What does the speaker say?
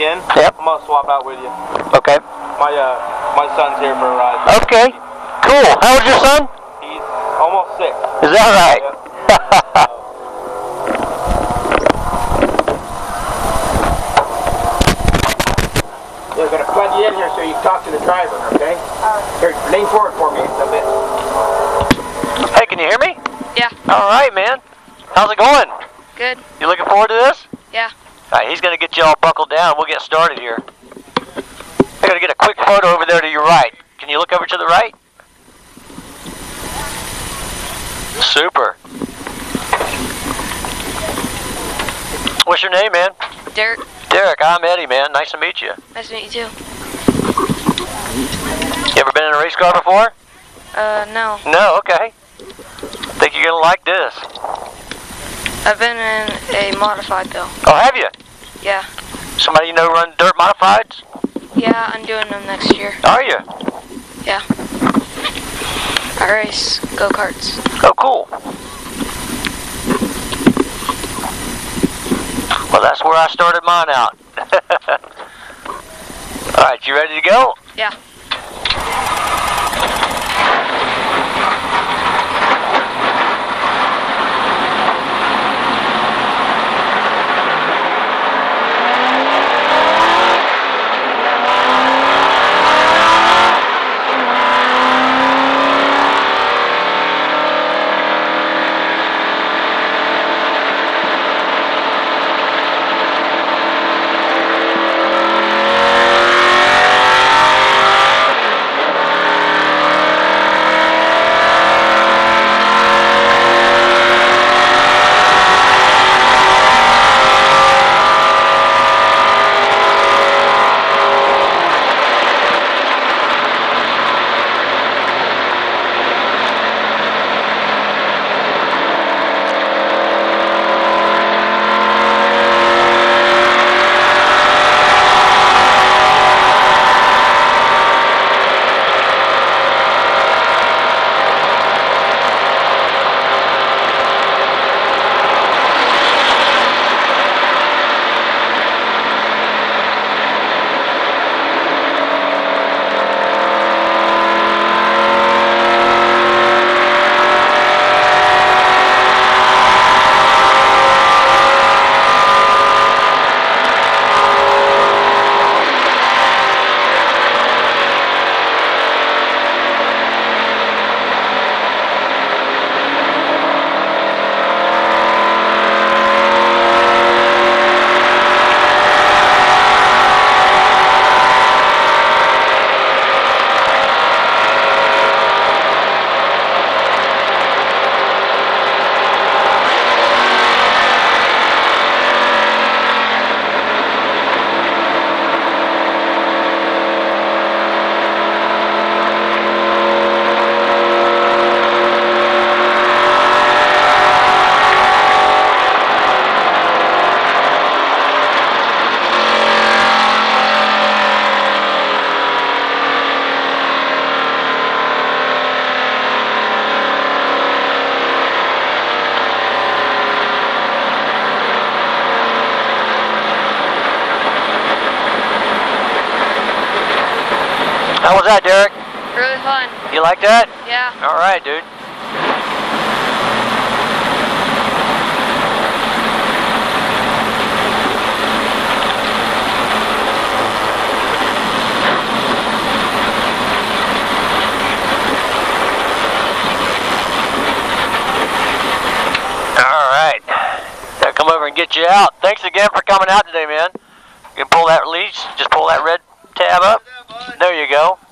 in. Yep. I'm gonna swap out with you. Okay. My son's here for a ride. Okay. Cool. How old's your son? He's almost 6. Is that right? Yeah. We're going to plug you in here so you can talk to the driver, okay? Here, lean forward for me a bit. Hey, can you hear me? Yeah. All right, man. How's it going? Good. You looking forward to this? Yeah. All right, he's going to get you all buckled down. We'll get started here. I got to get a quick photo over there to your right. Can you look over to the right? Super. What's your name, man? Derek. Derek, I'm Eddie, man. Nice to meet you. Nice to meet you too. You ever been in a race car before? No. No, okay. Think you're going to like this. I've been in a modified though. Oh, have you? Yeah. Somebody you know run dirt modifieds? Yeah, I'm doing them next year. Are you? Yeah. I race go-karts. Oh, cool. Well, that's where I started mine out. All right, you ready to go? Yeah. How was that, Derek? Really fun. You like that? Yeah. All right, dude. All right. Gotta come over and get you out. Thanks again for coming out today, man. You can pull that leash, just pull that red tab up. There you go.